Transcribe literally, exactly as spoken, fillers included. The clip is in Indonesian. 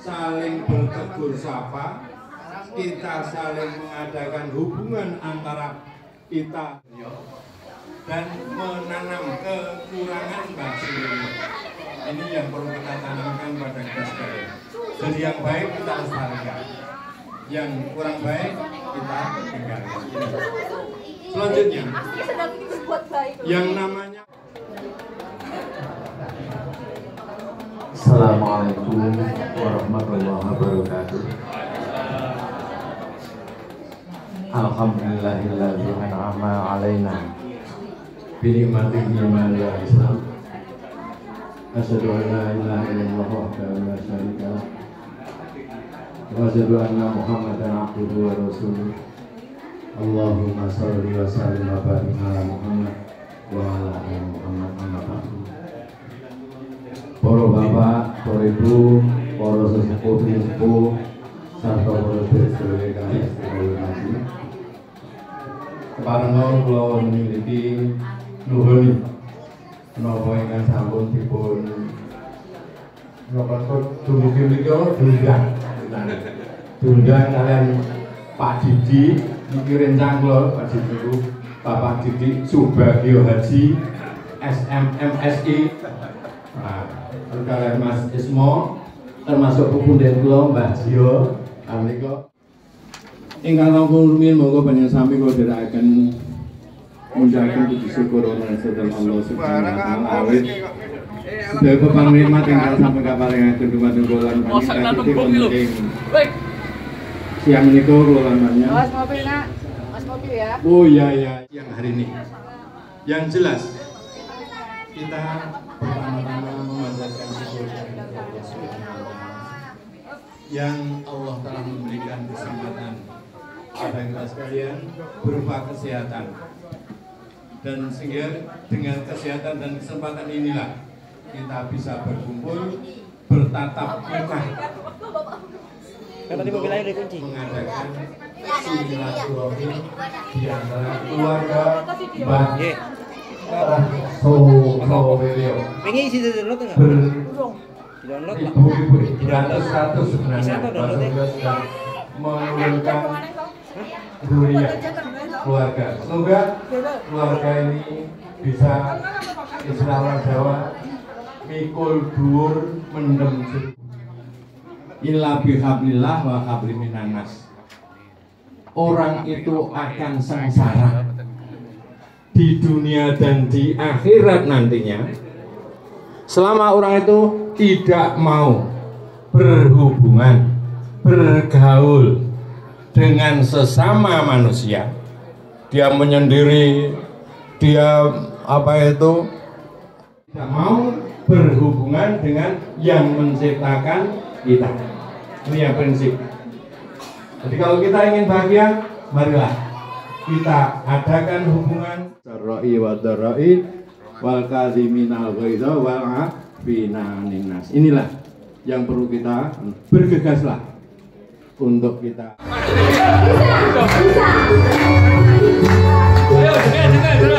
saling bertegur sapa, kita saling mengadakan hubungan antara kita dan menanam kekurangan bagi ini. Ini yang perlu kita tanamkan pada kita sekalian. Jadi yang baik kita lestarikan, yang kurang baik kita tinggalkan. Selanjutnya, yang namanya Assalamualaikum warahmatullahi wabarakatuh. Alhamdulillahilladzi an'ama 'alaina bi ni'matihi min al-Islam. Asyhadu an la ilaha illallah wahdahu la syarika lah. Wa asyhadu anna Muhammadan abduhu wa rasuluh. Allahumma shalli wa sallim wa barik ala Muhammad wa ala ali Muhammad amma ba'du. Para bapak, para ibu, para sesepuh, sesepuh, serta para sedherek kami hormati. Keparenga kula memiliki nuhun menapa ingkang sampun dipun napa dumugi menika diundang. Diundang kalian Pak Didi, niki rencang kula Pak Didi niku Bapak Didi Subagio Haji S M M S I. Nah, kalian Mas Ismo termasuk pupunden kula Mbah Jio menika ingkang langkung rumiyin monggo panjenengan sami kula dherekaken munjahaken puji syukur dhateng Allah Subhanahu wa taala awit sedaya peparingmat ingkang sampun kaparingaken dumateng kula lan panjenengan ing siang menika kula lan panjenengan. Mas mobil nak, Mas mobil ya. Oh iya iya, yang hari ini yang jelas kita pertama-tama memanjatkan syukur kepada Allah Subhanahu wa taala yang Allah telah memberikan kesempatan pada kita sekalian berupa kesehatan, dan sehingga dengan kesehatan dan kesempatan inilah kita bisa berkumpul bertatap muka untuk mengadakan silaturahmi di antara keluarga Mbah Sowelio beribu-ribu ratus-ratus sebenarnya sudah menurunkan durian keluarga. Semoga keluarga ini bisa istilah Jawa mikul dhuwur mendem jeruk. Illa bihablillah wa habli minan nas. Orang itu akan sengsara di dunia dan di akhirat nantinya selama orang itu tidak mau berhubungan, bergaul dengan sesama manusia. Dia menyendiri, dia apa itu tidak mau berhubungan dengan yang menciptakan kita. Ini yang prinsip. Jadi kalau kita ingin bahagia, marilah kita adakan hubungan sarai wa darai wal kadziminal ghaidha wal afina ninnas. Inilah yang perlu kita bergegaslah untuk kita. Bisa, bisa. Ayo, dengar, dengar,